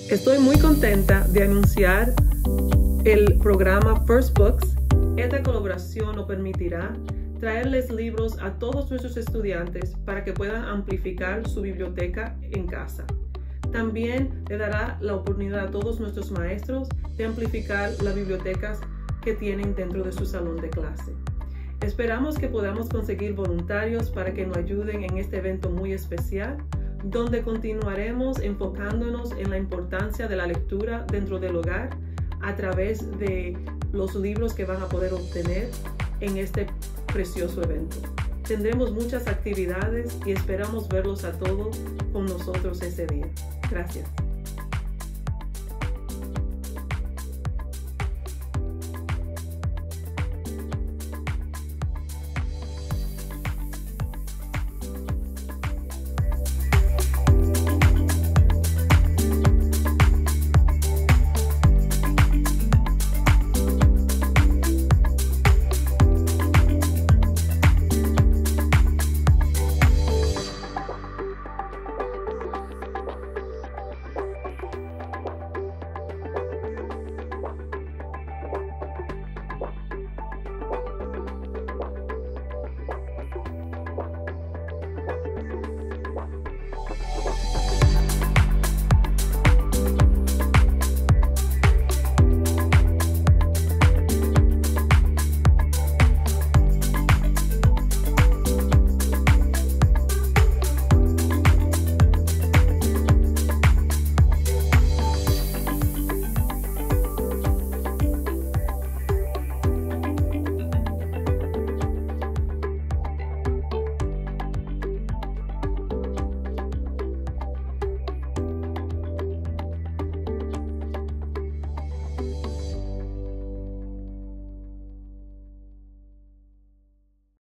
Estoy muy contenta de anunciar el programa First Books. Esta colaboración nos permitirá traerles libros a todos nuestros estudiantes para que puedan amplificar su biblioteca en casa. También le dará la oportunidad a todos nuestros maestros de amplificar las bibliotecas que tienen dentro de su salón de clase. Esperamos que podamos conseguir voluntarios para que nos ayuden en este evento muy especial, donde continuaremos enfocándonos en la importancia de la lectura dentro del hogar a través de los libros que van a poder obtener en este precioso evento. Tendremos muchas actividades y esperamos verlos a todos con nosotros ese día. Gracias.